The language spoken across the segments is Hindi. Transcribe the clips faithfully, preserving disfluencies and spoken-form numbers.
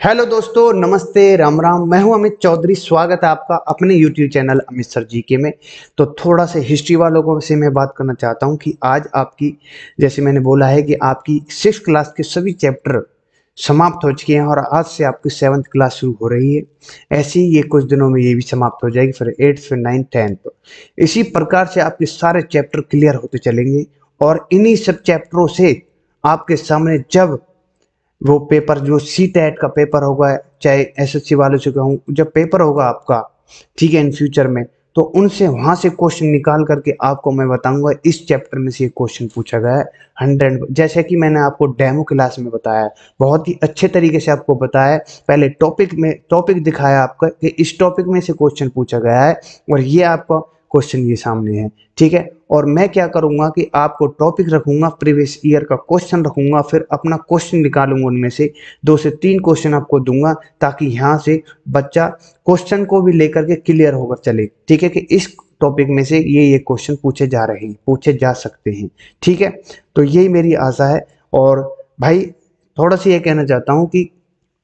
हेलो दोस्तों, नमस्ते, राम राम। मैं हूं अमित चौधरी। स्वागत है आपका अपने YouTube channel Amit sir GK में। तो थोड़ा सा हिस्ट्री वालों को से मैं बात करना चाहता हूं कि आज आपकी, जैसे मैंने बोला है कि आपकी सिक्स क्लास के सभी चैप्टर समाप्त हो चुके हैं और आज से आपकी सेवन्थ क्लास शुरू हो रही है। ऐसे ही ये कुछ दिनों में ये भी समाप्त हो जाएगी, फिर एट्थ, फिर नाइन्थ, टेंथ। इसी प्रकार से आपके सारे चैप्टर क्लियर होते चलेंगे और इन्हीं सब चैप्टरों से आपके सामने जब वो पेपर, जो सी टेट का पेपर होगा, चाहे एसएससी वालों से कहूँ, जब पेपर होगा आपका, ठीक है, इन फ्यूचर में, तो उनसे वहां से क्वेश्चन निकाल करके आपको मैं बताऊंगा इस चैप्टर में से ये क्वेश्चन पूछा गया है हंड्रेड। जैसे कि मैंने आपको डेमो क्लास में बताया है, बहुत ही अच्छे तरीके से आपको बताया है। पहले टॉपिक में टॉपिक दिखाया आपका कि इस टॉपिक में से क्वेश्चन पूछा गया है और ये आपका क्वेश्चन ये सामने है, ठीक है। और मैं क्या करूंगा कि आपको टॉपिक रखूंगा, प्रीवियस ईयर का क्वेश्चन रखूंगा, फिर अपना क्वेश्चन निकालूंगा, उनमें से दो से तीन क्वेश्चन आपको दूंगा ताकि यहाँ से बच्चा क्वेश्चन को भी लेकर के क्लियर होकर चले, ठीक है, कि इस टॉपिक में से ये ये क्वेश्चन पूछे जा रहे हैं, पूछे जा सकते हैं, ठीक है। तो यही मेरी आशा है। और भाई थोड़ा सा ये कहना चाहता हूँ कि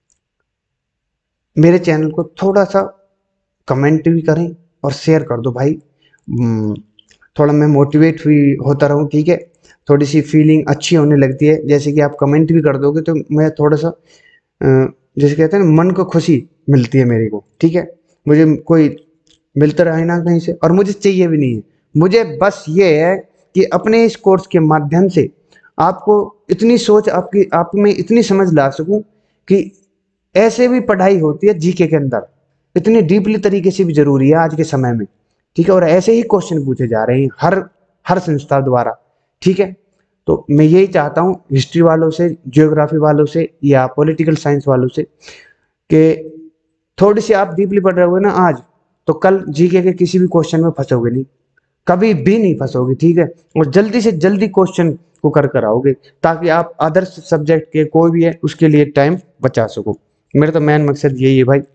मेरे चैनल को थोड़ा सा कमेंट भी करें और शेयर कर दो भाई। हम्म, थोड़ा मैं मोटिवेट भी होता रहूं, ठीक है। थोड़ी सी फीलिंग अच्छी होने लगती है, जैसे कि आप कमेंट भी कर दोगे तो मैं थोड़ा सा अ, जैसे कहते हैं ना, मन को खुशी मिलती है मेरे को, ठीक है। मुझे कोई मिलता रहे ना कहीं से, और मुझे चाहिए भी नहीं है। मुझे बस ये है कि अपने इस कोर्स के माध्यम से आपको इतनी सोच, आपकी आप में इतनी समझ ला सकूं कि ऐसे भी पढ़ाई होती है जीके के अंदर, इतनी डीपली तरीके से भी जरूरी है आज के समय में, ठीक है। और ऐसे ही क्वेश्चन पूछे जा रहे हैं हर हर संस्था द्वारा, ठीक है। तो मैं यही चाहता हूँ हिस्ट्री वालों से, जियोग्राफी वालों से या पॉलिटिकल साइंस वालों से कि थोड़ी सी आप डीपली पढ़ रहे होगे ना आज, तो कल जीके के किसी भी क्वेश्चन में फंसोगे नहीं, कभी भी नहीं फंसोगे, ठीक है। और जल्दी से जल्दी क्वेश्चन को कर कर आओगे ताकि आप अदर सब्जेक्ट के कोई भी है उसके लिए टाइम बचा सको। मेरा तो मेन मकसद यही है भाई।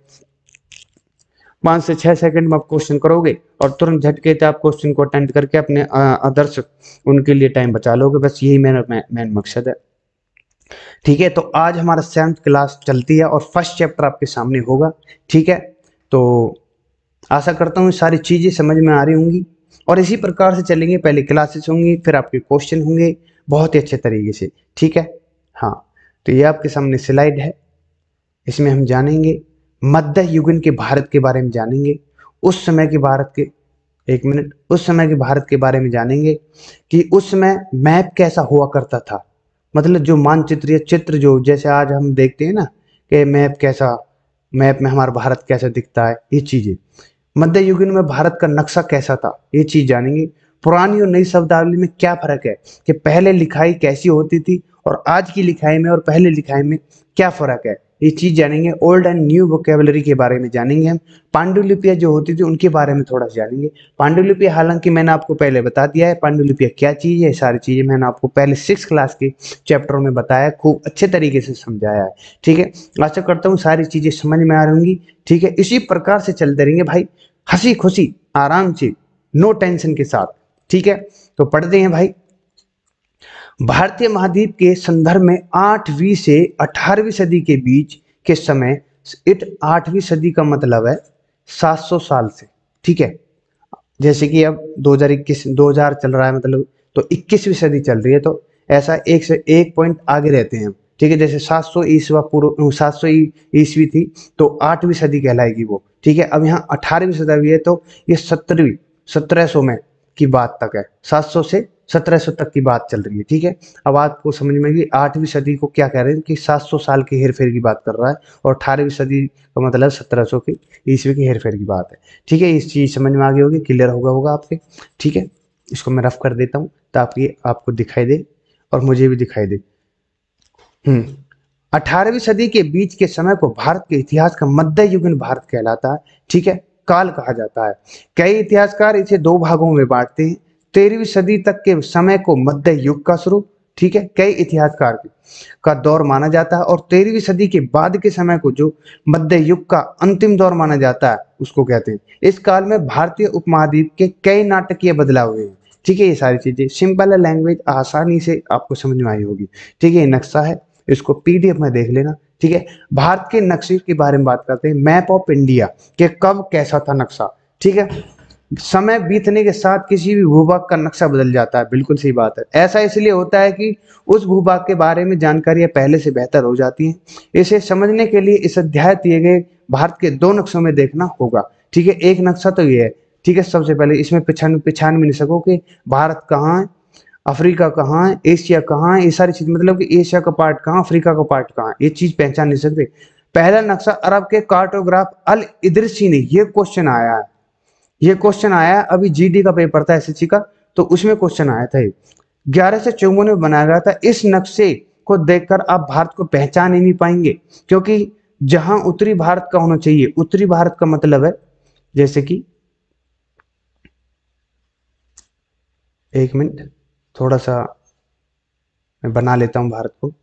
पाँच से छह सेकंड में आप क्वेश्चन करोगे और तुरंत झटके से आप क्वेश्चन को अटेंड करके अपने अदर्स उनके लिए टाइम बचा लोगे, बस यही मेरा मेन मकसद है, ठीक है। तो आज हमारा सेवन्थ क्लास चलती है और फर्स्ट चैप्टर आपके सामने होगा, ठीक है। तो आशा करता हूँ सारी चीजें समझ में आ रही होंगी और इसी प्रकार से चलेंगे। पहले क्लासेस होंगी, फिर आपके क्वेश्चन होंगे बहुत ही अच्छे तरीके से, ठीक है। हाँ, तो ये आपके सामने स्लाइड है, इसमें हम जानेंगे मध्य युगीन के भारत के बारे में जानेंगे। उस समय के भारत के, एक मिनट, उस समय के भारत के बारे में जानेंगे कि उस समय मैप कैसा हुआ करता था, मतलब जो मानचित्र या चित्र, जो जैसे आज हम देखते हैं ना कि मैप कैसा, मैप में हमारा भारत कैसा दिखता है, ये चीजें। मध्य युगीन में भारत का नक्शा कैसा था, ये चीज जानेंगे। पुरानी और नई शब्दावली में क्या फर्क है, कि पहले लिखाई कैसी होती थी और आज की लिखाई में और पहले लिखाई में क्या फर्क है, ये चीज जानेंगे। ओल्ड एंड न्यू वोकेबलरी के बारे में जानेंगे हम। पांडुलिपियां जो होती थी उनके बारे में थोड़ा सा जानेंगे। पांडुलिपि, हालांकि मैंने आपको पहले बता दिया है पांडुलिपियां क्या चीज है, सारी चीजें मैंने आपको पहले सिक्स क्लास के चैप्टरों में बताया, खूब अच्छे तरीके से समझाया है, ठीक है। आशा करता हूँ सारी चीजें समझ में आ रही होंगी, ठीक है। इसी प्रकार से चलते रहेंगे भाई, हंसी खुशी, आराम से, नो टेंशन के साथ, ठीक है। तो पढ़ते हैं भाई। भारतीय महाद्वीप के संदर्भ में आठवीं से अठारहवीं सदी के बीच के समय, इट आठवीं सदी का मतलब है सात सौ साल से, ठीक है। जैसे कि अब दो हज़ार इक्कीस दो हज़ार चल रहा है, मतलब तो इक्कीसवीं सदी चल रही है, तो ऐसा एक से एक पॉइंट आगे रहते हैं हम, ठीक है। जैसे सात सौ ईस्वा पूर्व, सात सौ ईस्वी थी तो आठवीं सदी कहलाएगी वो, ठीक है। अब यहाँ अठारहवीं सदी है तो ये सत्रहवीं सत्रह सौ में की बात तक है, सात सौ से सत्रह सौ तक की बात चल रही है, ठीक है। अब आपको समझ में कि आठवीं सदी को क्या कह रहे हैं, कि सात सौ साल की हेरफेर की बात कर रहा है, और अठारहवीं सदी का मतलब सत्रह सौ की ईस्वी की हेरफेर की बात है, ठीक है। इस चीज समझ में आ गई होगी, क्लियर होगा होगा आपके, ठीक है। इसको मैं रफ कर देता हूँ ताकि आपको दिखाई दे और मुझे भी दिखाई दे। हम्म अठारहवीं सदी के बीच के समय को भारत के इतिहास का मध्य युगीन भारत कहलाता है, ठीक है, काल कहा जाता है। कई इतिहासकार इसे दो भागों में बांटते हैं। तेरहवीं सदी तक के समय को मध्य युग का शुरू, ठीक है, कई इतिहासकार का दौर माना जाता है, और तेरहवीं सदी के बाद के समय को जो मध्य युग का अंतिम दौर माना जाता है उसको कहते हैं। इस काल में भारतीय उपमहाद्वीप के कई नाटकीय बदलाव हुए हैं, ठीक है। ये सारी चीजें सिंपल है, लैंग्वेज आसानी से आपको समझ में आई होगी, ठीक है। ये नक्शा है, इसको पीडीएफ में देख लेना, ठीक है। भारत के नक्शे के बारे में बात करते हैं, मैप ऑफ इंडिया के कब कैसा था नक्शा, ठीक है। समय बीतने के साथ किसी भी भूभाग का नक्शा बदल जाता है, बिल्कुल सही बात है। ऐसा इसलिए होता है कि उस भूभाग के बारे में जानकारियां पहले से बेहतर हो जाती हैं। इसे समझने के लिए इस अध्याय दिए गए भारत के दो नक्शों में देखना होगा, ठीक है। एक नक्शा तो ये है, ठीक है। सबसे पहले इसमें पहचान पहचान भी नहीं सको कि भारत कहाँ है, अफ्रीका कहाँ है, एशिया कहाँ है, ये सारी चीज, मतलब कि एशिया का पार्ट कहाँ, अफ्रीका का पार्ट कहाँ, ये चीज पहचान नहीं सकते। पहला नक्शा अरब के कार्टोग्राफ अल इदरिसी ने, ये क्वेश्चन आया है, ये क्वेश्चन आया है अभी जीडी का पेपर था एसएससी का, तो उसमें क्वेश्चन आया था। ग्यारह से चौवन में बनाया गया था। इस नक्शे को देखकर आप भारत को पहचान ही नहीं पाएंगे, क्योंकि जहां उत्तरी भारत का होना चाहिए, उत्तरी भारत का मतलब है जैसे कि, एक मिनट थोड़ा सा मैं बना लेता हूं भारत को,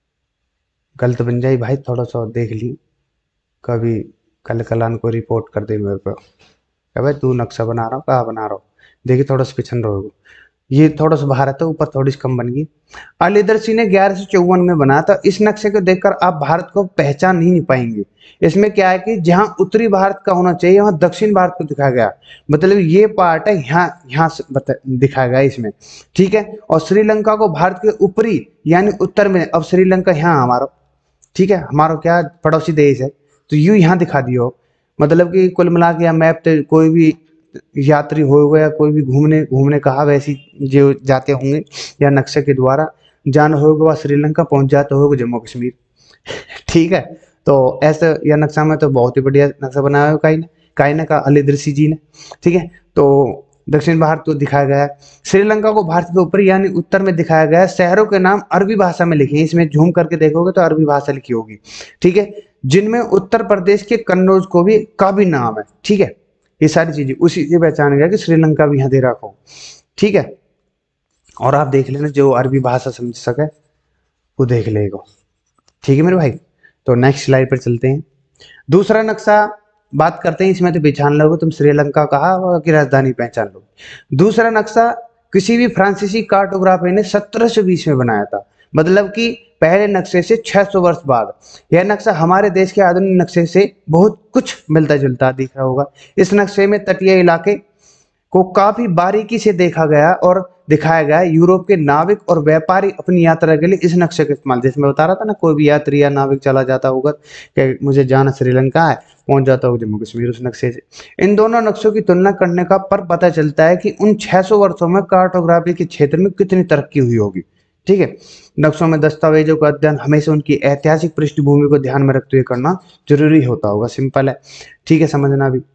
गलत बन जाए भाई, थोड़ा सा देख ली, कभी कल कलान को रिपोर्ट कर दे मेरे को, भाई तू नक्शा बना रहा हूँ, कहाँ बना रहा हूँ, देखिए थोड़ा सा पिछड़ रहोगे। ये थोड़ा सा भारत है, ऊपर थोड़ी सी कम बन गई। अल इदरसी ने ग्यारह सौ चौवन में बनाया था। इस नक्शे को देखकर आप भारत को पहचान ही नहीं पाएंगे। इसमें क्या है कि जहां उत्तरी भारत का होना चाहिए वहां दक्षिण भारत को दिखाया गया, मतलब ये पार्ट है यहाँ यहाँ दिखाया गया इसमें, ठीक है। और श्रीलंका को भारत के ऊपरी यानी उत्तर में, अब श्रीलंका यहाँ हमारा, ठीक है, हमारा क्या पड़ोसी देश है, तो यूं यहाँ दिखा दियो, मतलब कि कुल मिला के मैप तो कोई भी यात्री हो या कोई भी घूमने घूमने कहा वैसी जो जाते होंगे या नक्शे के द्वारा जाना होगा, वह श्रीलंका पहुंच जाते होगा जम्मू कश्मीर, ठीक है। तो ऐसा यह नक्शा में तो बहुत ही बढ़िया नक्शा बनाया है काई काई ने का अल इदरिसी जी ने, ठीक है। तो दक्षिण भारत को दिखाया गया है। श्रीलंका को भारत के ऊपर यानी उत्तर में दिखाया गया है। शहरों के नाम अरबी भाषा में लिखे हैं, इसमें झूम करके देखोगे तो अरबी भाषा लिखी होगी, ठीक है। जिनमें उत्तर प्रदेश के कन्नौज को भी का भी नाम है, ठीक है। ये सारी चीजें उसी से पहचान गया कि श्रीलंका भी यहाँ दे रखा हो, ठीक है। और आप देख लेना जो अरबी भाषा समझ सके वो देख लेगा, ठीक है मेरे भाई। तो नेक्स्ट स्लाइड पर चलते हैं। दूसरा नक्शा बात करते हैं, इसमें तो पहचान लोगे तुम, श्रीलंका कहा की राजधानी पहचान लो। दूसरा नक्शा किसी भी फ्रांसीसी कार्टोग्राफर ने सत्रह सौ बीस में बनाया था, मतलब कि पहले नक्शे से छह सौ वर्ष बाद। यह नक्शा हमारे देश के आधुनिक नक्शे से बहुत कुछ मिलता जुलता दिख रहा होगा। इस नक्शे में तटीय इलाके को काफी बारीकी से देखा गया और दिखाया गया। यूरोप के नाविक और व्यापारी अपनी यात्रा के लिए इस नक्शे का इस्तेमाल, जैसे मैं बता रहा था ना, कोई भी यात्री या नाविक चला जाता होगा कि मुझे जाना श्रीलंका है, पहुंच जाता होगा जम्मू कश्मीर उस नक्शे से। इन दोनों नक्शों की तुलना करने का पर पता चलता है कि उन छह सौ वर्षों में कार्टोग्राफी के क्षेत्र में कितनी तरक्की हुई होगी, ठीक है। नक्शों में दस्तावेजों का अध्ययन हमेशा उनकी ऐतिहासिक पृष्ठभूमि को ध्यान में रखते हुए करना जरूरी होता होगा, सिंपल है, ठीक है, समझना भी।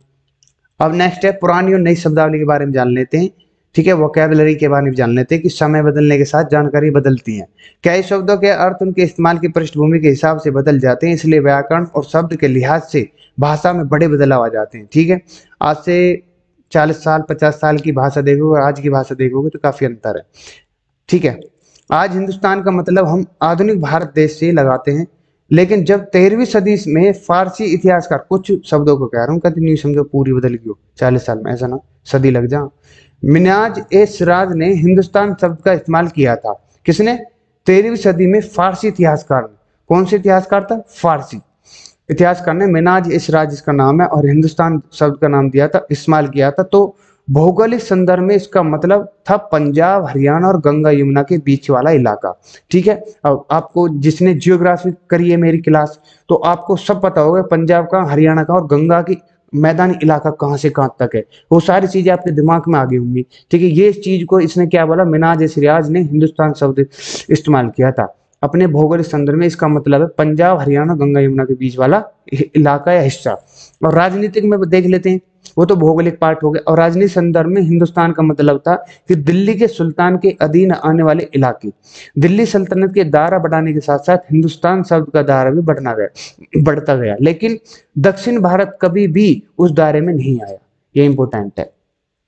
अब नेक्स्ट है पुरानी और नई शब्दावली के बारे में जान लेते हैं, ठीक है। वोकैबुलरी के बारे में जान लेते हैं कि समय बदलने के साथ जानकारी बदलती है। कई शब्दों के अर्थ उनके इस्तेमाल की पृष्ठभूमि के हिसाब से बदल जाते हैं, इसलिए व्याकरण और शब्द के लिहाज से भाषा में बड़े बदलाव आ जाते हैं, ठीक है। आज से चालीस साल पचास साल की भाषा देखोगे और आज की भाषा देखोगे तो काफी अंतर है, ठीक है। आज हिंदुस्तान का मतलब हम आधुनिक भारत देश से लगाते हैं, लेकिन जब तेरहवीं सदी में फारसी इतिहासकार, कुछ शब्दों को कह रहा हूँ, कभी नहीं समझो पूरी बदल गई हो चालीस साल में, ऐसा ना सदी लग जा। मिनाज ए सिराज ने हिंदुस्तान शब्द का इस्तेमाल किया था। किसने? तेरहवीं सदी में फारसी इतिहासकार ने। कौन से इतिहासकार था? फारसी इतिहासकार ने मिनाज ए सिराज इसका नाम है, और हिंदुस्तान शब्द का नाम दिया था, इस्तेमाल किया था। तो भौगोलिक संदर्भ में इसका मतलब था पंजाब हरियाणा और गंगा यमुना के बीच वाला इलाका, ठीक है। अब आपको जिसने जियोग्राफी करी है मेरी क्लास, तो आपको सब पता होगा पंजाब का, हरियाणा का और गंगा की मैदानी इलाका कहाँ से कहाँ तक है, वो सारी चीजें आपके दिमाग में आ गई होंगी, ठीक है। ये चीज को इसने क्या बोला, मिनाज ए सिराज ने हिंदुस्तान शब्द इस्तेमाल किया था अपने भौगोलिक संदर्भ में। इसका मतलब है पंजाब हरियाणा गंगा यमुना के बीच वाला इलाका या हिस्सा। और राजनीतिक में देख लेते हैं, वो तो भौगोलिक पार्ट हो गया। और राजनीतिक संदर्भ में हिंदुस्तान का मतलब था कि दिल्ली के सुल्तान के अधीन आने वाले इलाके। दिल्ली सल्तनत के दायरा बढ़ाने के साथ साथ हिंदुस्तान शब्द का दायरा भी बढ़ना गया बढ़ता गया, लेकिन दक्षिण भारत कभी भी उस दायरे में नहीं आया। ये इंपॉर्टेंट है,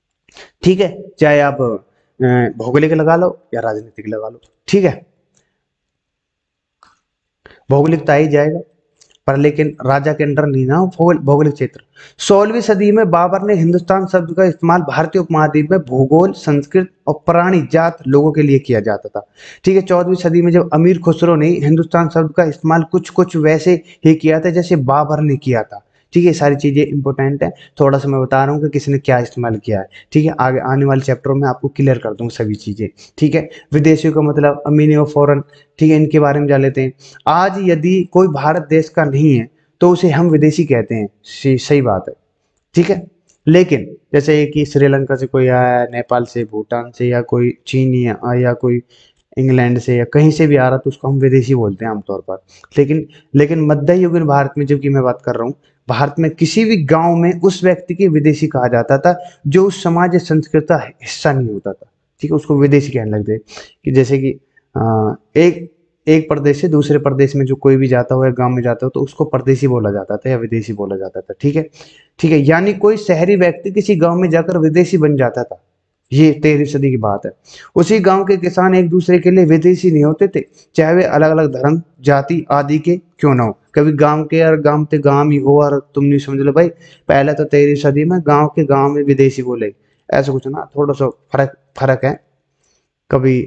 ठीक है, चाहे आप भौगोलिक लगा लो या राजनीतिक लगा लो, ठीक है। भौगोलिक तो आ ही जाएगा। पर लेकिन राजा के अंडर नहीं ना भौगोल- भौगोलिक क्षेत्र। सोलहवीं सदी में बाबर ने हिंदुस्तान शब्द का इस्तेमाल भारतीय उपमहाद्वीप में भूगोल, संस्कृत और प्राणी जात लोगों के लिए किया जाता था। ठीक है, चौदहवीं सदी में जब अमीर खुसरो ने हिंदुस्तान शब्द का इस्तेमाल कुछ कुछ वैसे ही किया था जैसे बाबर ने किया था। ठीक है, सारी चीजें इंपॉर्टेंट है, थोड़ा सा मैं बता रहा हूँ कि किसने क्या इस्तेमाल किया है। ठीक है, आगे आने वाले चैप्टरों में आपको क्लियर कर दूंगा सभी चीजें। ठीक है, विदेशियों का मतलब मीनिंग ऑफ फॉरेन, ठीक है, इनके बारे में जान लेते हैं। आज यदि कोई भारत देश का नहीं है तो उसे हम विदेशी कहते हैं, सही सही बात है। ठीक है, लेकिन जैसे कि श्रीलंका से कोई आया है, नेपाल से, भूटान से, या कोई चीन या, या कोई इंग्लैंड से या कहीं से भी आ रहा तो उसको हम विदेशी बोलते हैं आमतौर पर। लेकिन लेकिन मध्ययुगीन भारत में जबकि मैं बात कर रहा हूँ, भारत में किसी भी गांव में उस व्यक्ति के विदेशी कहा जाता था जो उस समाज या संस्कृति का हिस्सा नहीं होता था। ठीक है, उसको विदेशी कहने लगते कि जैसे कि आ, एक एक प्रदेश से दूसरे प्रदेश में जो कोई भी जाता हो या गांव में जाता हो तो उसको परदेशी बोला जाता था या विदेशी बोला जाता था। ठीक है, ठीक है, यानी कोई शहरी व्यक्ति किसी गांव में जाकर विदेशी बन जाता था। ये तेरहवीं सदी की बात है। उसी गांव के किसान एक दूसरे के लिए विदेशी नहीं होते थे, चाहे वे अलग अलग धर्म, जाति आदि के क्यों ना हो। कभी गांव के और गांव ते गांव ही हो और तुम नहीं समझ लो भाई, पहले तो तेरहवीं सदी में गांव के गांव में विदेशी बोले, ऐसा कुछ ना, थोड़ा सा फर्क फर्क है। कभी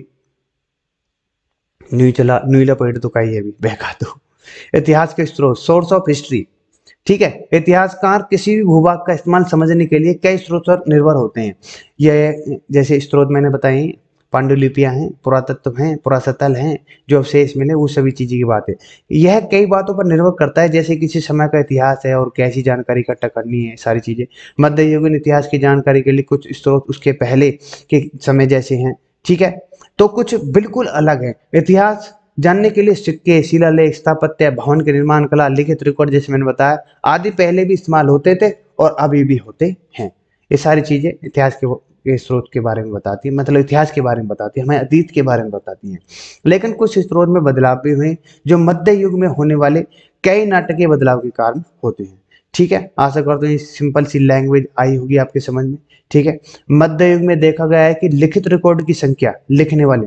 न्यू चला न्यूला पेड़ तो का ही है भी बहका दो। इतिहास के स्रोत, सोर्स ऑफ हिस्ट्री। ठीक है, इतिहासकार किसी भी भूभाग का इस्तेमाल समझने के लिए कई स्रोत पर निर्भर होते हैं। यह जैसे स्रोत मैंने बताए, पांडुलिपियां हैं, पुरातत्व हैं, पुरातत्व हैं, जो अवशेष मिले वो सभी चीजें की बात है। यह कई बातों पर निर्भर करता है, जैसे किसी समय का इतिहास है और कैसी जानकारी इकट्ठा करनी है, सारी चीजें। मध्ययुगीन इतिहास की जानकारी के लिए कुछ स्रोत उसके पहले के समय जैसे हैं। ठीक है, तो कुछ बिल्कुल अलग है। इतिहास जानने के लिए सिक्के, शिलालेख, स्थापत्य, भवन के निर्माण कला, लिखित रिकॉर्ड जैसे मैंने बताया आदि पहले भी इस्तेमाल होते थे और अभी भी होते हैं। ये सारी चीजें इतिहास के, के स्रोत के बारे में बताती है, मतलब इतिहास के बारे में बताती है, हमें अतीत के बारे में बताती हैं। लेकिन कुछ स्रोत में बदलाव भी हुए जो मध्य युग में होने वाले कई नाटकीय बदलाव के कारण होते हैं। ठीक है, आशा करते हैं सिंपल सी लैंग्वेज आई होगी आपके समझ में। ठीक है, मध्य युग में देखा गया है कि लिखित रिकॉर्ड की संख्या, लिखने वाले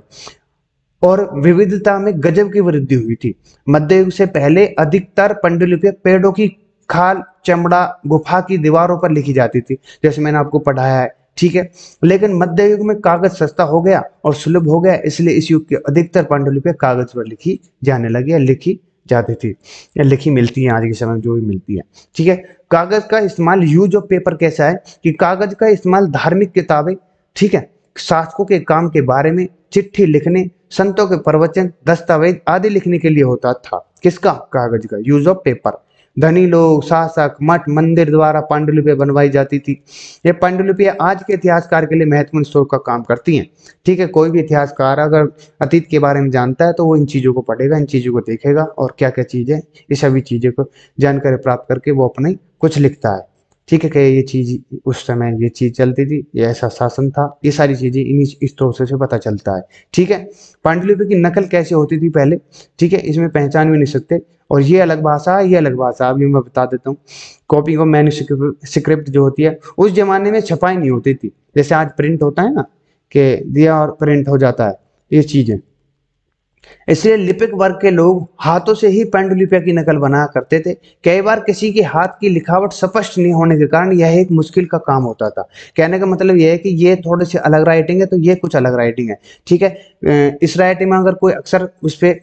और विविधता में गजब की वृद्धि हुई थी। मध्य युग से पहले अधिकतर पांडुलिपियां पेड़ों की खाल, चमड़ा, गुफा की दीवारों पर लिखी जाती थी, जैसे मैंने आपको पढ़ाया है। ठीक है, लेकिन मध्य युग में कागज सस्ता हो गया और सुलभ हो गया, इसलिए इस युग के अधिकतर पांडुलिपियां कागज पर लिखी जाने लगी या लिखी जाती थी या लिखी मिलती है आज के समय में जो भी मिलती है। ठीक है, कागज का इस्तेमाल, यूज ऑफ पेपर कैसा है कि कागज का इस्तेमाल धार्मिक किताबें, ठीक है, शासकों के काम के बारे में, चिट्ठी लिखने, संतों के प्रवचन, दस्तावेज आदि लिखने के लिए होता था। किसका? कागज का, यूज ऑफ पेपर। धनी लोग, शासक, मठ, मंदिर द्वारा पांडुलिपियां बनवाई जाती थी। ये पांडुलिपियां आज के इतिहासकार के लिए महत्वपूर्ण स्रोत का काम करती हैं। ठीक है, कोई भी इतिहासकार अगर अतीत के बारे में जानता है तो वो इन चीजों को पढ़ेगा, इन चीजों को देखेगा और क्या क्या चीजें, ये सभी चीजें को जानकारी प्राप्त करके वो अपने कुछ लिखता है। ठीक है, कि ये चीज उस समय ये चीज चलती थी, ये ऐसा शासन था, ये सारी चीजें इन्हीं स्रोत से पता चलता है। ठीक है, पांडुलिपि की नकल कैसे होती थी पहले, ठीक है, इसमें पहचान भी नहीं सकते, और ये अलग भाषा है, ये अलग भाषा, अभी मैं बता देता हूँ। कॉपी को मैन्युस्क्रिप्ट जो होती है, उस जमाने में छपाई नहीं होती थी, जैसे आज प्रिंट होता है ना, कि दिया और प्रिंट हो जाता है, ये चीजें। इसलिए लिपिक वर्ग के लोग हाथों से ही पांडुलिपियां की नकल बनाया करते थे। कई बार किसी के हाथ की लिखावट स्पष्ट नहीं होने के कारण यह एक मुश्किल का काम होता था। कहने का मतलब यह है कि ये थोड़े से अलग राइटिंग है तो ये कुछ अलग राइटिंग है। ठीक है, इस राइटिंग में अगर कोई अक्षर उस पर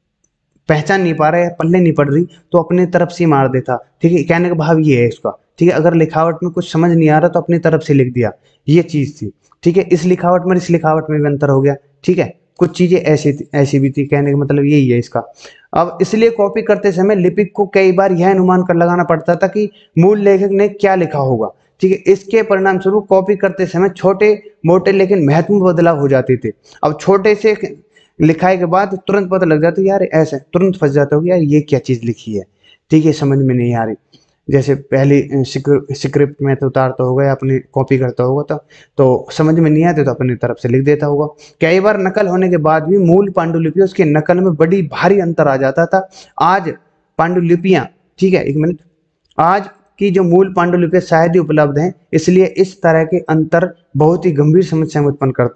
पहचान नहीं पा रहा है, पल्ले नहीं पड़ रही, तो अपनी तरफ से मार देता। ठीक है, कहने का भाव ये है इसका। ठीक है, अगर लिखावट में कुछ समझ नहीं आ रहा तो अपनी तरफ से लिख दिया, ये चीज थी। ठीक है, इस लिखावट में इस लिखावट में भी अंतर हो गया। ठीक है, कुछ चीजें ऐसी ऐसी भी थी, कहने का मतलब यही है इसका। अब इसलिए कॉपी करते समय लिपिक को कई बार यह अनुमान कर लगाना पड़ता था कि मूल लेखक ने क्या लिखा होगा। ठीक है, इसके परिणाम स्वरूप कॉपी करते समय छोटे मोटे लेकिन महत्वपूर्ण बदलाव हो जाते थे। अब छोटे से लिखाई के बाद तुरंत पता लग जाता है यार ऐसे, तुरंत फंस जाता हो यार ये क्या चीज लिखी है। ठीक है, समझ में नहीं आ रही। जैसे पहली स्क्रिप्ट में तो उतारता होगा या अपनी कॉपी करता होगा तो तो समझ में नहीं आते तो अपनी तरफ से लिख देता होगा। कई बार नकल होने के बाद भी मूल पांडुलिपि उसके नकल में बड़ी भारी अंतर आ जाता था। आज पांडुलिपियां, ठीक है, एक मिनट, आज की जो मूल पांडुलिपियां शायद ही उपलब्ध हैं, इसलिए इस तरह के अंतर बहुत ही गंभीर समस्या में उत्पन्न करते हैं।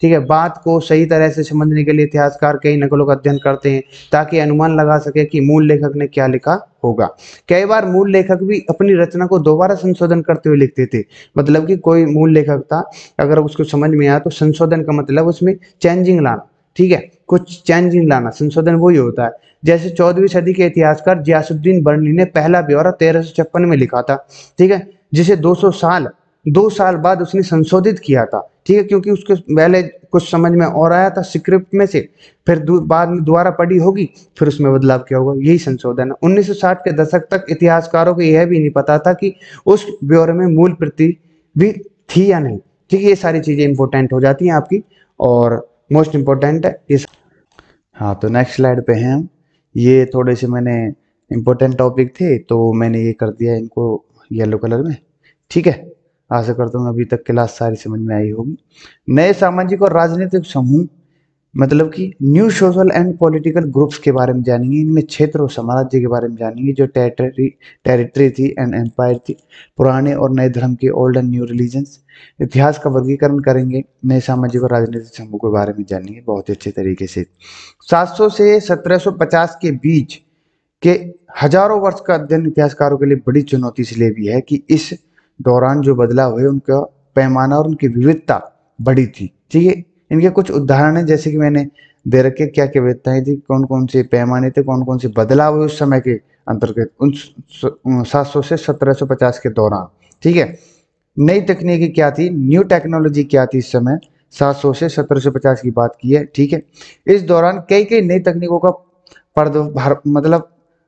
ठीक है। बात को सही तरह से समझने के लिए इतिहासकार कई नकलों का अध्ययन करते हैं ताकि अनुमान लगा सके कि मूल लेखक ने क्या लिखा होगा। कई बार मूल लेखक भी अपनी रचना को दोबारा संशोधन करते हुए लिखते थे। मतलब कि कोई मूल लेखक था, अगर उसको समझ में आया तो संशोधन का मतलब उसमें चेंजिंग लाना, ठीक है, कुछ चेंजिंग लाना, संशोधन वही होता है। जैसे चौदहवीं सदी के इतिहासकार जियासुद्दीन बर्नी ने पहला ब्यौरा तेरह सौ छप्पन में लिखा था, ठीक है, जिसे दो सौ साल दो साल बाद उसने संशोधित किया था, ठीक है, क्योंकि उसके पहले कुछ समझ में और आया था स्क्रिप्ट में से, फिर बाद में दोबारा पढ़ी होगी, फिर उसमें बदलाव किया होगा, यही संशोधन है। उन्नीस सौ साठ के दशक तक इतिहासकारों को यह भी नहीं पता था कि उस ब्यौरे में मूल प्रति भी थी या नहीं, ठीक है। ये सारी चीजें इंपॉर्टेंट हो जाती हैं आपकी और मोस्ट इंपॉर्टेंट है इस। हाँ, तो नेक्स्ट स्लाइड पे हैं हम। ये थोड़े से मैंने इंपॉर्टेंट टॉपिक थे तो मैंने ये कर दिया इनको येलो कलर में, ठीक है। आशा करता हूँ अभी तक क्लास सारी समझ में आई होगी। नए सामाजिक और राजनीतिक समूह मतलब कि new social and political groups के बारे में जानेंगे। इनमें क्षेत्र और साम्राज्य के बारे में जानेंगे, जो टेरिटरी टेरिटरी थी एंड एम्पायर थी, पुराने और नए धर्म के, ओल्ड एंड न्यू रिलीजन्स। इतिहास का वर्गीकरण करेंगे, नए सामाजिक और राजनीतिक समूह के बारे में जानेंगे बहुत अच्छे तरीके से। सात सौ से सत्रह सौ पचास के बीच के हजारों वर्ष का अध्ययन इतिहासकारों के लिए बड़ी चुनौती इसलिए भी है कि इस दौरान जो बदलाव हुए उनका पैमाना और उनकी विविधता बड़ी थी, ठीक है। इनके कुछ उदाहरण हैं, जैसे कि मैंने दे रखे क्या क्या विविधताएं थी, कौन कौन से पैमाने थे, कौन कौन से बदलाव हुए उस समय के अंतर्गत उन सात सौ से सत्रह सौ पचास के दौरान, ठीक है। नई तकनीकी क्या थी, न्यू टेक्नोलॉजी क्या थी इस समय, सात सौ से सत्रह सौ पचास की बात की है, ठीक है। इस दौरान कई कई नई तकनीकों का पर्दाभार मतलब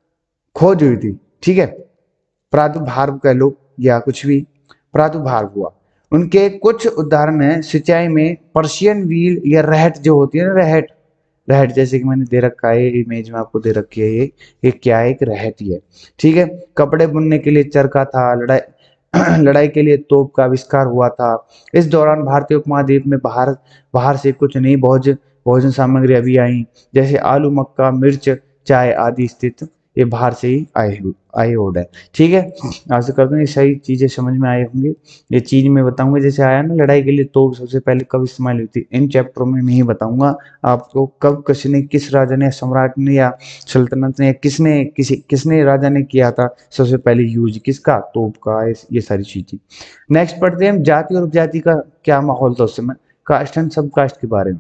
खोज हुई थी, ठीक है, प्रादुर्भाव कह लो या कुछ भी प्रादुर्भाव हुआ। उनके कुछ उदाहरण है, सिंचाई में पर्शियन व्हील या रहट जो होती है ना, रहट रहट जैसे कि मैंने दे रखा है इमेज में आपको दे रखी है, ये ये क्या है, एक रहट ही है, ठीक है। कपड़े बुनने के लिए चरखा था, लड़ाई लड़ाई के लिए तोप का आविष्कार हुआ था। इस दौरान भारतीय उपमहाद्वीप में बाहर बाहर से कुछ नई भोजन भोजन सामग्री अभी आई, जैसे आलू, मक्का, मिर्च, चाय आदि स्थित ये बाहर से ही आए आए होड है, ठीक है। आशा करता हूँ ये सही चीजें समझ में आए होंगे। ये चीज मैं बताऊंगा, जैसे आया ना लड़ाई के लिए तोप सबसे पहले कब इस्तेमाल हुई थी, इन चैप्टरों में मैं ही बताऊंगा आपको कब किसने, किस राजा ने, सम्राट ने या सल्तनत ने, किसने किसी किसने राजा ने किया था सबसे पहले यूज किसका, तोप का, ये सारी चीजें। नेक्स्ट पढ़ते हैं हम, जाति और उपजाति का क्या माहौल था उस समय, कास्ट एंड सब कास्ट के बारे में।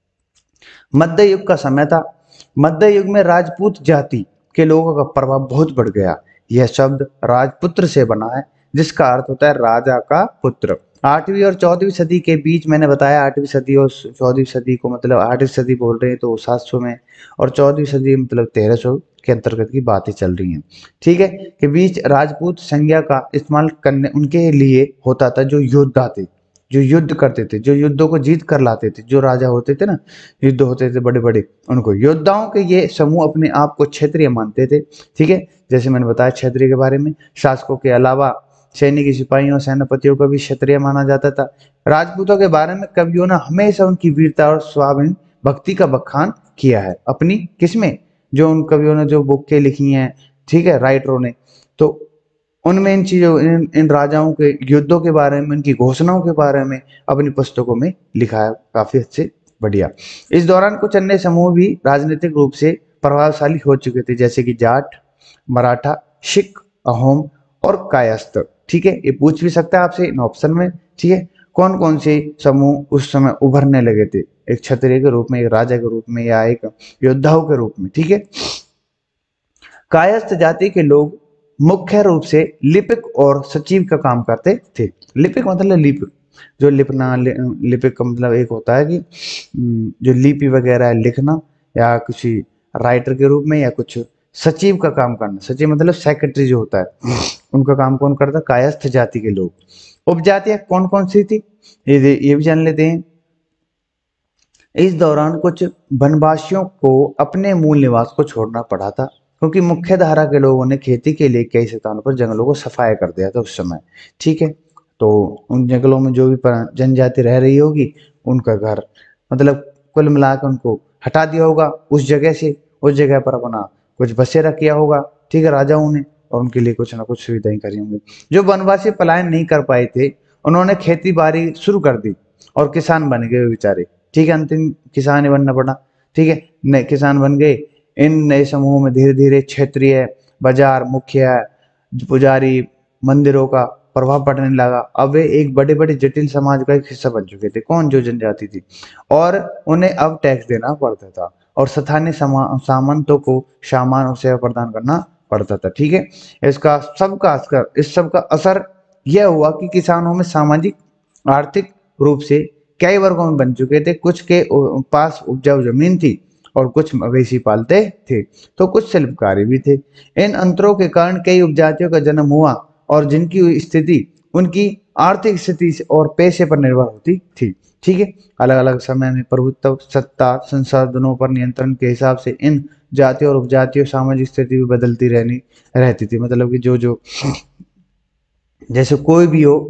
मध्य युग का समय था। मध्य युग में राजपूत जाति के लोगों का प्रभाव बहुत बढ़ गया। यह शब्द राजपुत्र से बना है, जिसका अर्थ होता है राजा का पुत्र। आठवीं और चौदहवीं सदी के बीच मैंने बताया, आठवीं सदी और चौदहवीं सदी को मतलब आठवीं सदी बोल रहे हैं तो सात सौ में, और चौदहवीं सदी मतलब तेरह सौ के अंतर्गत की बातें चल रही हैं, ठीक है, के बीच राजपूत संज्ञा का इस्तेमाल करने उनके लिए होता था जो योद्धा थे, जो युद्ध करते थे, जो युद्धों को जीत कर लाते थे, जो राजा होते थे ना, युद्ध होते थे बड़े बड़े, उनको योद्धाओं के ये समूह अपने आप को क्षत्रिय मानते थे, ठीक है। जैसे मैंने बताया क्षत्रिय के बारे में, शासकों के अलावा सैनिक, सिपाहियों, सेनापतियों को भी क्षत्रिय माना जाता था। राजपूतों के बारे में कवियों ने हमेशा उनकी वीरता और स्वाभिमान भक्ति का बखान किया है अपनी किसमें, जो उन कवियों ने जो बुकें लिखी हैं, ठीक है, राइटरों ने, तो उनमें इन चीजों इन, इन राजाओं के युद्धों के बारे में, इनकी घोषणाओं के बारे में अपनी पुस्तकों में लिखा है काफी अच्छे बढ़िया। इस दौरान कुछ अन्य समूह भी राजनीतिक रूप से प्रभावशाली हो चुके थे, जैसे कि जाट, मराठा, सिख, अहोम और कायस्थ, ठीक है। ये पूछ भी सकता है आपसे इन ऑप्शन में, ठीक है, कौन कौन से समूह उस समय उभरने लगे थे, एक क्षत्रिय के रूप में, एक राजा के रूप में या एक योद्धाओं के रूप में, ठीक है। कायस्थ जाति के लोग मुख्य रूप से लिपिक और सचिव का काम करते थे। लिपिक मतलब लिपि, जो लिखना, लिपिक का मतलब एक होता है कि जो लिपि वगैरह है लिखना, या किसी राइटर के रूप में, या कुछ सचिव का काम करना, सचिव मतलब सेक्रेटरी जो होता है, उनका काम कौन करता है, कायस्थ जाति के लोग। उपजातियां कौन कौन सी थी ये ये भी जान लेते हैं। इस दौरान कुछ वनवासियों को अपने मूल निवास को छोड़ना पड़ा था, क्योंकि मुख्य धारा के लोगों ने खेती के लिए कई स्थानों पर जंगलों को सफाया कर दिया था उस समय, ठीक है। तो उन जंगलों में जो भी जनजाति रह रही होगी उनका घर मतलब कुल मिलाकर उनको हटा दिया होगा उस जगह से, उस जगह पर अपना कुछ बसेरा किया होगा, ठीक है, राजाओं ने, और उनके लिए कुछ ना कुछ सुविधाएं करी होंगी। जो वनवासी पलायन नहीं कर पाए थे उन्होंने खेती बाड़ी शुरू कर दी और किसान बन गए बेचारे, ठीक है, अंतिम किसान ही बनना पड़ा। ठीक है, नए किसान बन गए। इन नए समूहों में धीरे धीरे क्षेत्रीय, बाजार, मुखिया, पुजारी, मंदिरों का प्रभाव पड़ने लगा। अब वे एक बड़े बड़े जटिल समाज का एक हिस्सा बन चुके थे, कौन, जो जनजाति थी, और उन्हें अब टैक्स देना पड़ता था और स्थानीय सामंतों को सामान और सेवा प्रदान करना पड़ता था। ठीक है, इसका सबका असर इस सब का असर यह हुआ कि किसानों में सामाजिक आर्थिक रूप से कई वर्गों में बन चुके थे। कुछ के पास उपजाऊ जमीन थी और कुछ मवेशी पालते थे, तो कुछ शिल्पकारी भी थे। इन अंतरों के कारण कई उपजातियों का जन्म हुआ और जिनकी स्थिति उनकी आर्थिक स्थिति और पेशे पर निर्भर होती थी। ठीक है, अलग अलग समय में प्रभुत्व, सत्ता, संसाधनों पर नियंत्रण के हिसाब से इन जातियों और उपजातियों सामाजिक स्थिति भी बदलती रहनी रहती थी। मतलब कि जो जो जैसे कोई भी हो,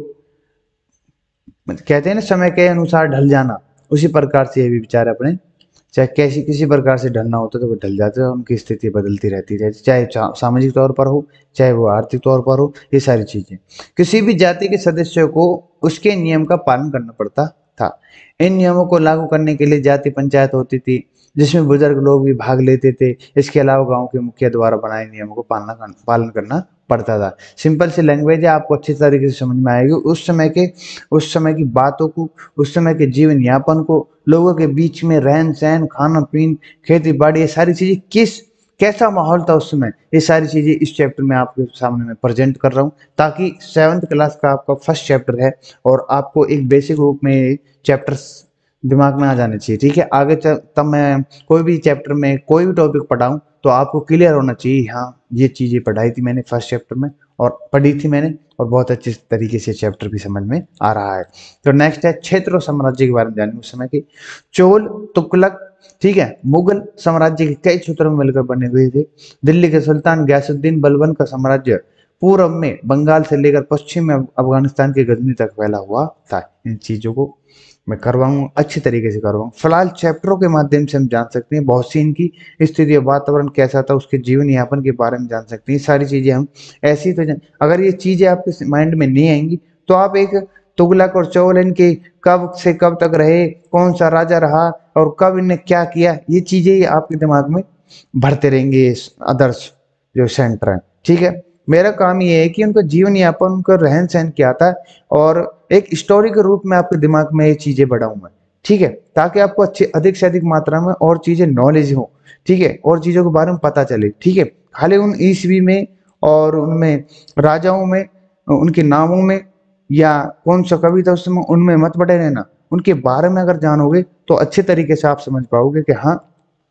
कहते हैं ना, समय के अनुसार ढल जाना, उसी प्रकार से ये भी बेचारे अपने, चाहे कैसी किसी प्रकार से ढलना होता तो वो ढल जाते हैं। उनकी स्थिति बदलती रहती है, चाहे सामाजिक तौर पर हो, चाहे वो आर्थिक तौर पर हो। ये सारी चीजें किसी भी जाति के सदस्यों को उसके नियम का पालन करना पड़ता था। इन नियमों को लागू करने के लिए जाति पंचायत होती थी, जिसमें बुजुर्ग लोग भी भाग लेते थे। इसके अलावा गांव के मुखिया द्वारा बनाए नियमों को पालना पालन करना पड़ता था। सिंपल सी लैंग्वेज है, आपको अच्छी तरीके से समझ में आएगी। उस समय के उस समय की बातों को, उस समय के जीवन यापन को, लोगों के बीच में रहन सहन, खाना पीन, खेती बाड़ी, ये सारी चीजें किस कैसा माहौल था उस समय, ये सारी चीजें इस चैप्टर में आपके सामने मैं प्रेजेंट कर रहा हूँ, ताकि सेवन्थ क्लास का आपका फर्स्ट चैप्टर है और आपको एक बेसिक रूप में चैप्टर दिमाग में आ जाने चाहिए। ठीक है, आगे तब मैं कोई भी चैप्टर में कोई भी टॉपिक पढ़ाऊं तो आपको क्लियर होना चाहिए, हाँ ये चीजें पढ़ाई थी मैंने फर्स्ट चैप्टर में और पढ़ी थी मैंने, और बहुत अच्छे तरीके से चैप्टर भी समझ में आ रहा है। तो नेक्स्ट है क्षेत्र और साम्राज्य के बारे में जानेंगे। उस समय के चोल, तुगलक, ठीक है, मुगल साम्राज्य के कई क्षेत्रों में मिलकर बने हुए थे। दिल्ली के सुल्तान गयासुद्दीन बलबन का साम्राज्य पूर्व में बंगाल से लेकर पश्चिम में अफगानिस्तान के गजनी तक फैला हुआ था। इन चीजों को मैं करवाऊंगा, अच्छी तरीके से करवाऊंगा। फिलहाल चैप्टरों के माध्यम से हम जान सकते हैं बहुत सी इनकी स्थिति, वातावरण कैसा था, उसके जीवन यापन के बारे में जान सकते हैं। सारी चीजें हम ऐसी तो, अगर ये चीजें आपके माइंड में नहीं आएंगी तो आप एक तुगलक और चौल इनके कब से कब तक रहे, कौन सा राजा रहा और कब इनने क्या किया, ये चीजें आपके दिमाग में भरते रहेंगे आदर्श जो सेंटर है। ठीक है, मेरा काम ये है कि उनका जीवन यापन, उनका रहन सहन क्या था, और एक स्टोरी के रूप में आपके दिमाग में ये चीजें बढ़ाऊंगा। ठीक है, ताकि आपको अच्छे अधिक से अधिक मात्रा में और चीजें नॉलेज हो। ठीक है, और चीजों के बारे में पता चले। ठीक है, खाली उन ईस्वी में और उनमें राजाओं में, उनके नामों में, या कौन सा कवि था उस समय, उनमें मत पड़े रहना। उनके बारे में अगर जानोगे तो अच्छे तरीके से आप समझ पाओगे कि हाँ,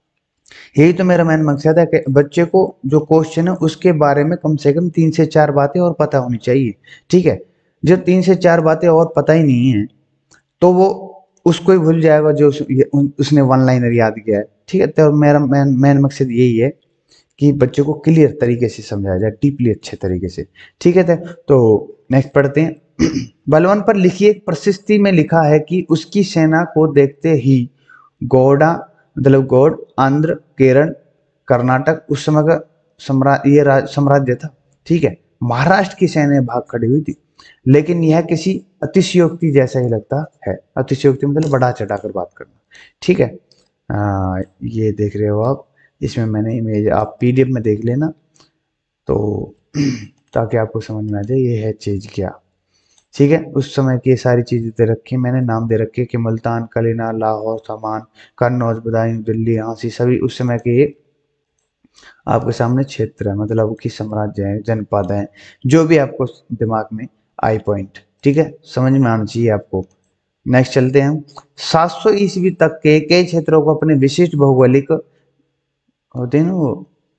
यही तो मेरा मेन मकसद है कि बच्चे को जो क्वेश्चन है उसके बारे में कम से कम तीन से चार बातें और पता होनी चाहिए। ठीक है, जो तीन से चार बातें और पता ही नहीं है तो वो उसको ही भूल जाएगा जो उस, उसने वन लाइनर याद किया है। ठीक है, तो मेरा मेन मेन मकसद यही है कि बच्चे को क्लियर तरीके से समझाया जाए, डीपली अच्छे तरीके से। ठीक है, तो नेक्स्ट पढ़ते हैं। बलवान पर लिखी एक प्रशस्ति में लिखा है कि उसकी सेना को देखते ही गौड़ा, मतलब गौड़, आंध्र, केरल, कर्नाटक, उस समय का सम्राज्य, ये साम्राज्य था। ठीक है, महाराष्ट्र की सेना भाग खड़ी हुई थी, लेकिन यह किसी अतिशयोक्ति जैसा ही लगता है। अतिशयोक्ति मतलब बढ़ा चढ़ाकर बात करना। ठीक है, आ, ये देख रहे हो आप, इसमें मैंने इमेज, आप पीडीएफ में देख लेना तो ताकि आपको समझ में आ जाए ये है चीज क्या। ठीक है, उस समय की सारी चीजें दे रखी, मैंने नाम दे रखे कि मुल्तान, कलीना, लाहौर, सामान, कन्नौज, बदायूं, दिल्ली, झांसी, सभी उस समय के आपके सामने क्षेत्र है, मतलब कि साम्राज्य है, जनपद है, जो भी आपको दिमाग में आई पॉइंट। ठीक है, समझ में आना चाहिए आपको। नेक्स्ट चलते हैं हम। सात सौ ईस्वी तक के कई क्षेत्रों को अपने विशिष्ट भौगोलिक होते हैं ना वो,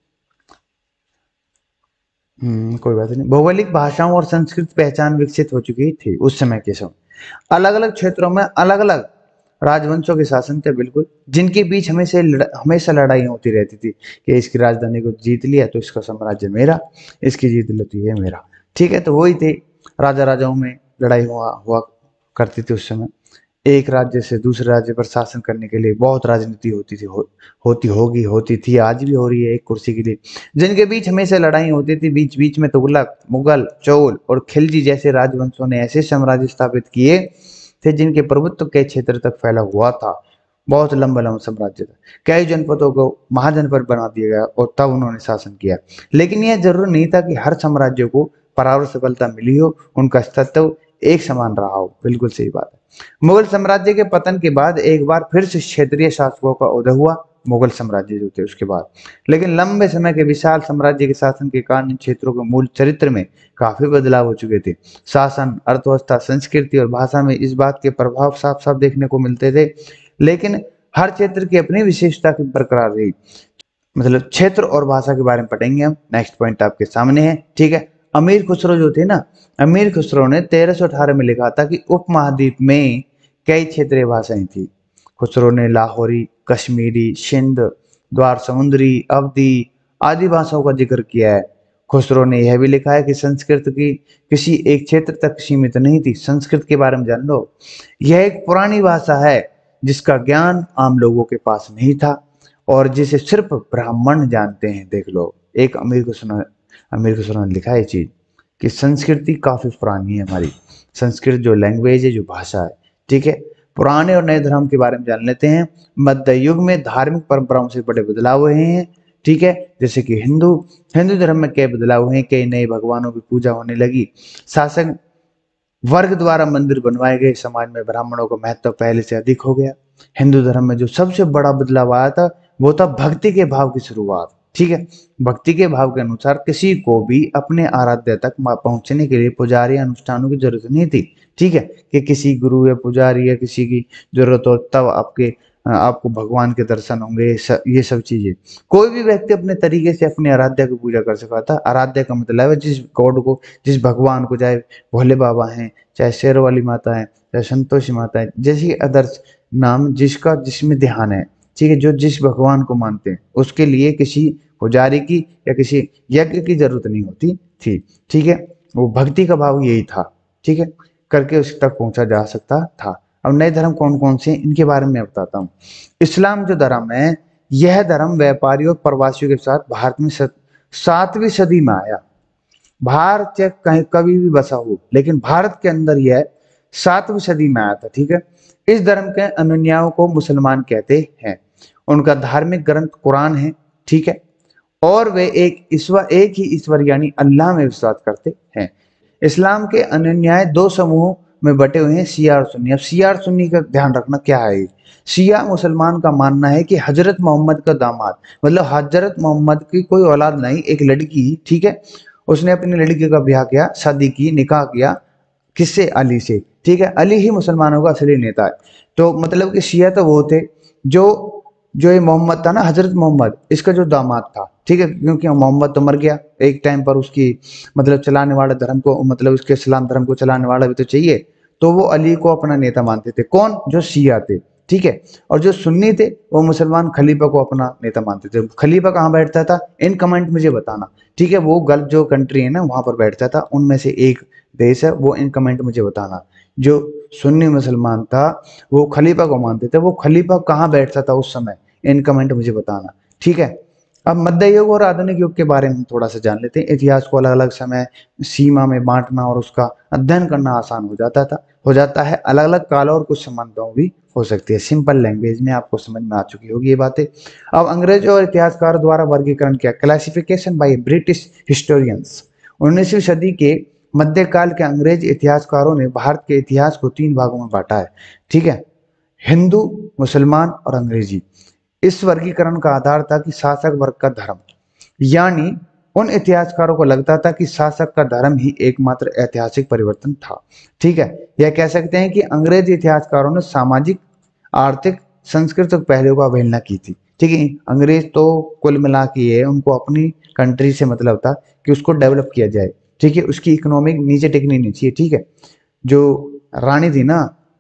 हम्म कोई बात नहीं, भौगोलिक भाषाओं और संस्कृत पहचान विकसित हो चुकी थी उस समय के समय। अलग अलग क्षेत्रों में अलग अलग राजवंशों के शासन थे, बिल्कुल, जिनके बीच हमेशा हमेशा लड़ाई होती रहती थी कि इसकी राजधानी को जीत लिया तो इसका साम्राज्य मेरा, इसकी जीत ली तो ये मेरा। ठीक है, तो वही थे, राजा राजाओं में लड़ाई हुआ हुआ करती थी उस समय। एक राज्य से दूसरे राज्य पर शासन करने के लिए बहुत राजनीति होती थी, हो, होती होगी, होती थी, आज भी हो रही है एक कुर्सी के लिए, जिनके बीच हमेशा लड़ाई होती थी। बीच बीच में तुगलक, मुगल, चोल और खिलजी जैसे राजवंशों ने ऐसे साम्राज्य स्थापित किए थे जिनके प्रभुत्व के क्षेत्र तक फैला हुआ था। बहुत लंबा लंबा साम्राज्य था, कई जनपदों को महाजनपद बना दिया गया और तब उन्होंने शासन किया। लेकिन यह जरूरी नहीं था कि हर साम्राज्य को परावर सफलता मिली हो, उनका अस्तित्व एक समान रहा हो। बिल्कुल सही बात है। मुगल साम्राज्य के पतन के बाद एक बार फिर से क्षेत्रीय शासकों का उदय हुआ, मुगल साम्राज्य जो थे उसके बाद। लेकिन लंबे समय के विशाल साम्राज्य के शासन के कारण इन क्षेत्रों के मूल चरित्र में काफी बदलाव हो चुके थे। शासन, अर्थव्यवस्था, संस्कृति और भाषा में इस बात के प्रभाव साफ साफ देखने को मिलते थे। लेकिन हर क्षेत्र की अपनी विशेषता की बरकरार रही। मतलब क्षेत्र और भाषा के बारे में पढ़ेंगे हम। नेक्स्ट पॉइंट आपके सामने है, ठीक है। अमीर खुसरो जो थे ना, अमीर खुसरो ने तेरह सौ अठारह में लिखा था कि उपमहाद्वीप में कई क्षेत्रीय भाषाएं थी। खुसरो ने लाहौरी, कश्मीरी, सिंध, द्वार समुद्री, अवधी आदि भाषाओं का जिक्र किया है। खुसरो ने यह भी लिखा है कि संस्कृत की किसी एक क्षेत्र तक सीमित नहीं थी। संस्कृत के बारे में जान लो, यह एक पुरानी भाषा है जिसका ज्ञान आम लोगों के पास नहीं था और जिसे सिर्फ ब्राह्मण जानते हैं। देख लो, एक अमीर खुसरो अमीर खुसरो ने लिखा है चीज कि संस्कृति काफी पुरानी है हमारी। संस्कृत जो लैंग्वेज है, जो भाषा है, ठीक है। पुराने और नए धर्म के बारे में जान लेते हैं। मध्य युग में धार्मिक परंपराओं से बड़े बदलाव हुए हैं, ठीक है। जैसे कि हिंदू हिंदू धर्म में कई बदलाव हुए हैं, कई नए भगवानों की पूजा होने लगी। शासक वर्ग द्वारा मंदिर बनवाए गए, समाज में ब्राह्मणों का महत्व पहले से अधिक हो गया। हिंदू धर्म में जो सबसे बड़ा बदलाव आया था वो था भक्ति के भाव की शुरुआत, ठीक है। भक्ति के भाव के अनुसार किसी को भी अपने आराध्य तक पहुंचने के लिए पुजारी अनुष्ठानों की जरूरत नहीं थी, ठीक है। कि किसी गुरु या पुजारी या किसी की जरूरत हो तब आपके आपको भगवान के दर्शन होंगे, ये सब चीजें। कोई भी व्यक्ति अपने तरीके से अपने आराध्य की पूजा कर सकता था। आराध्य का मतलब है जिस गॉड को, जिस भगवान को, चाहे भोले बाबा हैं, चाहे शेर वाली माता है, चाहे संतोषी माता है, जैसे अदर्स नाम जिसका जिसमें ध्यान है, ठीक है, जो जिस भगवान को मानते हैं उसके लिए किसी पुजारी की या किसी यज्ञ की जरूरत नहीं होती थी, ठीक है। वो भक्ति का भाव यही था, ठीक है, करके उस तक पहुंचा जा सकता था। अब नए धर्म कौन कौन से इनके बारे में बताता हूँ। इस्लाम जो धर्म है, यह धर्म व्यापारियों और प्रवासियों के साथ भारत में सातवीं सदी में आया। भारत चाहे कहीं कभी भी बसा हो, लेकिन भारत के अंदर यह सातवीं सदी में आया था, ठीक है। इस धर्म के अनुयायियों को मुसलमान कहते हैं। उनका धार्मिक ग्रंथ कुरान है, ठीक है। और वे एक ईश्वर एक ही ईश्वर यानी अल्लाह में विश्वास करते हैं। इस्लाम के अनुयायी दो समूहों में बटे हुए हैं, शिया और सुन्नी। अब शिया और सुन्नी का ध्यान रखना क्या है। शिया मुसलमान का मानना है कि हजरत मोहम्मद का दामाद, मतलब हजरत मोहम्मद की कोई औलाद नहीं, एक लड़की, ठीक है, उसने अपनी लड़की का ब्याह किया, शादी की, निकाह किया, किससे? अली से, ठीक है। अली ही मुसलमानों का असली नेता है। तो मतलब कि शिया तो वो थे जो जो ये मोहम्मद था ना, हजरत मोहम्मद, इसका जो दामाद था, ठीक है, क्योंकि मोहम्मद तो मर गया एक टाइम पर, उसकी मतलब चलाने वाला धर्म को, मतलब उसके इस्लाम धर्म को चलाने वाला भी तो चाहिए। तो वो अली को अपना नेता मानते थे। कौन? जो शिया थे, ठीक है। और जो सुन्नी थे वो मुसलमान खलीफा को अपना नेता मानते थे। खलीफा कहाँ बैठता था? इन कमेंट मुझे बताना, ठीक है। वो गल्फ जो कंट्री है ना, वहां पर बैठता था। उनमें से एक देश है, वो इन कमेंट मुझे बताना। जो सुन्नी मुसलमान था वो खलीफा को मानते थे, वो खलीफा कहाँ बैठता था उस समय? इन कमेंट मुझे बताना, ठीक है। अब मध्य युग और आधुनिक युग के बारे में थोड़ा सा जान लेते हैं। इतिहास को अलग अलग समय सीमा में बांटना और उसका अध्ययन करना आसान हो जाता था हो जाता है। अलग अलग कालों और कुछ संबंधों भी हो सकती है। सिंपल लैंग्वेज में आपको समझ में आ चुकी होगी ये बातें। अब अंग्रेजों और इतिहासकार द्वारा वर्गीकरण किया, क्लासिफिकेशन बाय ब्रिटिश हिस्टोरियंस। उन्नीसवीं सदी के मध्यकाल के अंग्रेज इतिहासकारों ने भारत के इतिहास को तीन भागों में बांटा है, ठीक है। हिंदू, मुसलमान और अंग्रेजी। इस वर्गीकरण का आधार था कि शासक वर्ग का धर्म, यानी उन इतिहासकारों को लगता था कि शासक का धर्म ही एकमात्र ऐतिहासिक परिवर्तन था, ठीक है। यह कह सकते हैं कि अंग्रेज इतिहासकारों ने सामाजिक, आर्थिक, सांस्कृतिक पहलुओं का अवहेलना की थी, ठीक है। अंग्रेज तो कुल मिला के ये उनको अपनी कंट्री से मतलब था कि उसको डेवलप किया जाए, ठीक है, उसकी इकोनॉमिक नीचे टिकनी नहीं चाहिए, ठीक है। जो रानी थी ना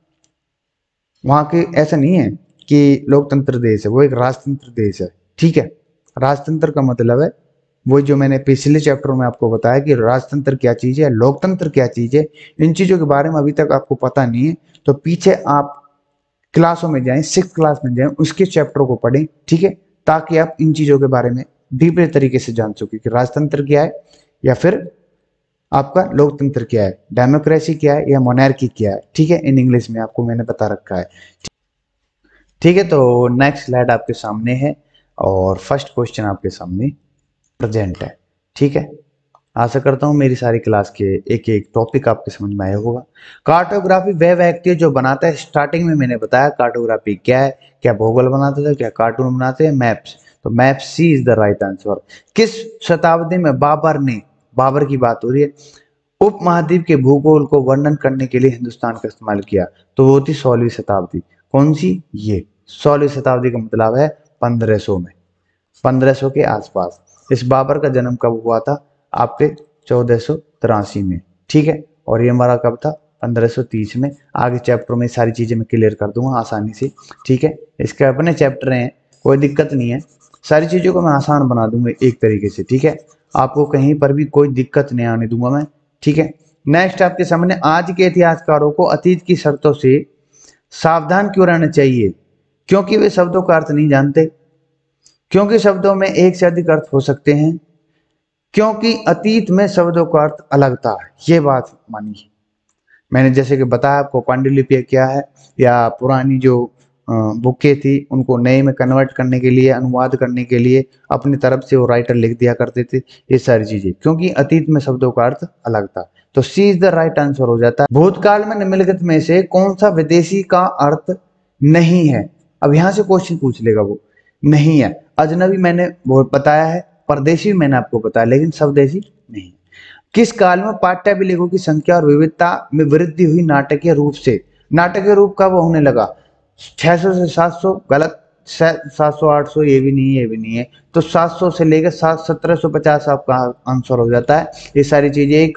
वहां के, ऐसा नहीं है कि लोकतंत्र देश है, वो एक राजतंत्र देश है, ठीक है। राजतंत्र का मतलब है वो जो मैंने पिछले चैप्टर में आपको बताया कि राजतंत्र क्या चीज है, लोकतंत्र क्या चीज है। इन चीजों के बारे में अभी तक आपको पता नहीं है तो पीछे आप क्लासों में जाएं, सिक्स क्लास में जाएं, उसके चैप्टर को पढ़ें, ठीक है, ताकि आप इन चीजों के बारे में डीपली तरीके से जान सके कि राजतंत्र क्या है या फिर आपका लोकतंत्र क्या है, डेमोक्रेसी क्या है या मोनार्की क्या है, ठीक है। इन इंग्लिश में आपको मैंने बता रखा है। ठीक है, तो नेक्स्ट स्लाइड आपके सामने है और फर्स्ट क्वेश्चन आपके सामने प्रेजेंट है। ठीक है, आशा करता हूँ मेरी सारी क्लास के एक एक टॉपिक आपके समझ में आया होगा। कार्टोग्राफी वह व्यक्ति है जो बनाता है, स्टार्टिंग में मैंने बताया कार्टोग्राफी क्या है, क्या भूगोल बनाते थे, क्या कार्टून बनाते हैं, मैप्स। तो map C is the right answer. किस शताब्दी में बाबर ने, बाबर की बात हो रही है, उपमहाद्वीप के भूगोल को वर्णन करने के लिए हिंदुस्तान का इस्तेमाल किया? तो वो थी सोलहवीं शताब्दी। कौन सी? ये सोलहवीं शताब्दी का मतलब है पंद्रह सौ में, पंद्रह सौ के आसपास। इस बाबर का जन्म कब हुआ था? आपके चौदह सौ तिरासी में। ठीक है, और ये मरा कब था? पंद्रह सौ तीस में। आगे चैप्टर में सारी चीजें मैं क्लियर कर दूंगा आसानी से। ठीक है, इसके अपने चैप्टर हैं, कोई दिक्कत नहीं है, सारी चीजों को मैं आसान बना दूंगा एक तरीके से। ठीक है, आपको कहीं पर भी कोई दिक्कत नहीं आने दूंगा मैं। ठीक है, नेक्स्ट आपके सामने, आज के इतिहासकारों को अतीत की शर्तों से सावधान क्यों रहना चाहिए? क्योंकि वे शब्दों का अर्थ नहीं जानते, क्योंकि शब्दों में एक से अधिक अर्थ हो सकते हैं, क्योंकि अतीत में शब्दों का अर्थ अलग था। ये बात मानिए, मैंने जैसे कि बताया आपको पांडुलिपि क्या है, या पुरानी जो बुकें थी उनको नए में कन्वर्ट करने के लिए, अनुवाद करने के लिए अपनी तरफ से वो राइटर लिख दिया करते थे, ये सारी चीजें, क्योंकि अतीत में शब्दों का अर्थ अलग था। तो C is the right answer हो जाता है। भूतकाल में निम्नलिखित में से कौन सा विदेशी का अर्थ नहीं है? अब यहां से क्वेश्चन पूछ लेगा वो, नहीं है। अजनबी मैंने वो बताया है, परदेशी मैंने आपको बताया, लेकिन स्वदेशी नहीं। किस काल में पाठ्य अभिलेखों की संख्या और विविधता में वृद्धि हुई नाटकीय रूप से? नाटकीय रूप कब होने लगा? छह सौ से सात सौ, गलत, सात सौ आठ सौ, ये भी नहीं, ये भी नहीं है। तो सात सौ से लेकर सात सत्रह सौ पचास आपका आंसर हो जाता है। ये सारी चीजें एक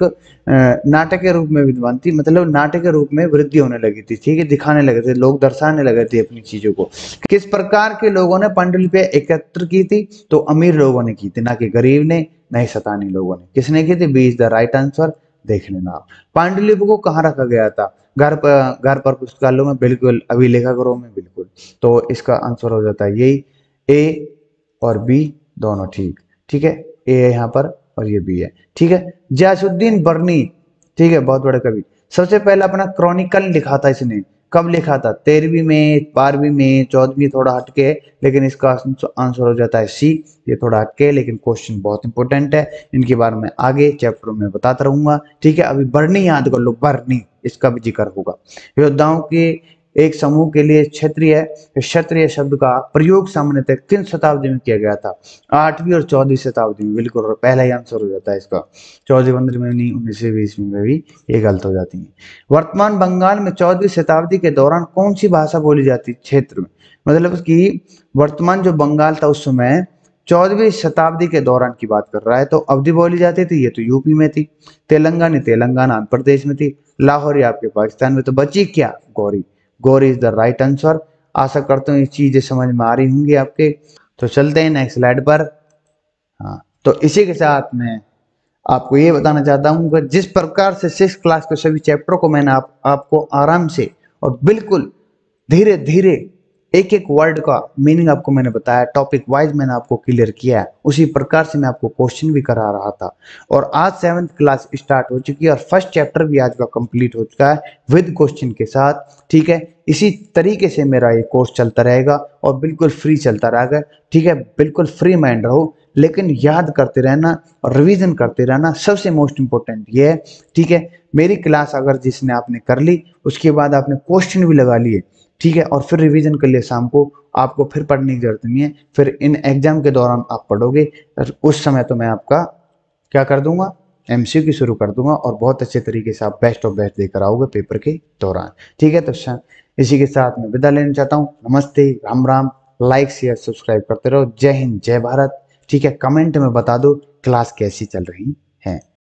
नाटक के रूप में विद्वान थी, मतलब नाटक के रूप में वृद्धि होने लगी थी। ठीक है, दिखाने लगे थे लोग, दर्शाने लगे थे अपनी चीजों को। किस प्रकार के लोगों ने पांडुलिपियां एकत्र की थी? तो अमीर लोगों ने की थी, ना कि गरीब ने, नहीं शतानी लोगों ने। किसने की थी? B is the right answer, देख लेना। पांडुलिपि को कहाँ रखा गया था? घर पर, घर पर पुस्तकालयों में, बिल्कुल। अभिलेखागारों में, बिल्कुल। तो इसका आंसर हो जाता है यही, ए और बी दोनों ठीक। ठीक है, ए है यहाँ पर और ये बी है। ठीक है, गयासुद्दीन बर्नी, ठीक है, बहुत बड़ा कवि, सबसे पहले अपना क्रॉनिकल लिखा था इसने। कब लिखा था? तेरहवीं में, बारहवीं में, चौदहवीं, थोड़ा हटके, लेकिन इसका आंसर हो जाता है सी। ये थोड़ा हटके, लेकिन क्वेश्चन बहुत इंपॉर्टेंट है, इनके बारे में आगे चैप्टर में बताता रहूंगा। ठीक है, अभी बर्नी याद कर लो, बर्नी, इसका भी जिक्र होगा। योद्धाओं के एक समूह के लिए क्षत्रिय, क्षत्रिय शब्द का प्रयोग सामान्यतः किन शताब्दी में किया गया था? आठवीं और चौदहवीं शताब्दी में, बिल्कुल। और पहला ही आंसर हो जाता है इसका। चौदहवीं पंद्रह में नहीं, उन्नीसवीं बीसवीं में भी ये गलत हो जाती है। वर्तमान बंगाल में चौदहवीं शताब्दी के दौरान कौन सी भाषा बोली जाती क्षेत्र में? मतलब कि वर्तमान जो बंगाल था उस समय चौदहवीं शताब्दी के दौरान की बात कर रहा है, तो अवधी बोली जाती थी, ये तो यूपी में थी। तेलंगाना, तेलंगाना आंध्र प्रदेश में थी। लाहौरी आपके पाकिस्तान में। तो बची क्या? Gauri. Gauri is the right answer. आशा करता हूँ ये चीजें समझ में आ रही होंगी आपके। तो चलते हैं नेक्स्ट स्लाइड पर। हाँ, तो इसी के साथ मैं आपको ये बताना चाहता हूँ कि जिस प्रकार से सिक्स क्लास के सभी चैप्टर को मैंने आप, आपको आराम से और बिल्कुल धीरे धीरे एक एक वर्ड का मीनिंग आपको मैंने बताया, टॉपिक वाइज मैंने आपको क्लियर किया है, उसी प्रकार से मैं आपको क्वेश्चन भी करा रहा था। और आज सेवंथ क्लास स्टार्ट हो चुकी है और फर्स्ट चैप्टर भी आज का कंप्लीट हो चुका है विद क्वेश्चन के साथ। ठीक है, इसी तरीके से मेरा ये कोर्स चलता रहेगा और बिल्कुल फ्री चलता रहेगा। ठीक है, बिल्कुल फ्री माइंड रहो, लेकिन याद करते रहना और रिवीजन करते रहना, सबसे मोस्ट इंपॉर्टेंट ये है। ठीक है, मेरी क्लास अगर जिसने आपने कर ली, उसके बाद आपने क्वेश्चन भी लगा लिए, ठीक है, और फिर रिवीजन कर लिए शाम को, आपको फिर पढ़ने की जरूरत नहीं है। फिर इन एग्जाम के दौरान आप पढ़ोगे, उस समय तो मैं आपका क्या कर दूंगा, एमसीक्यू शुरू कर दूंगा और बहुत अच्छे तरीके से आप बेस्ट ऑफ बेस्ट देकर आओगे पेपर के दौरान। ठीक है, तो इसी के साथ मैं विदा लेना चाहता हूँ। नमस्ते, Ram Ram. Like share subscribe करते रहो। जय हिंद, जय भारत। ठीक है, कमेंट में बता दो क्लास कैसी चल रही है।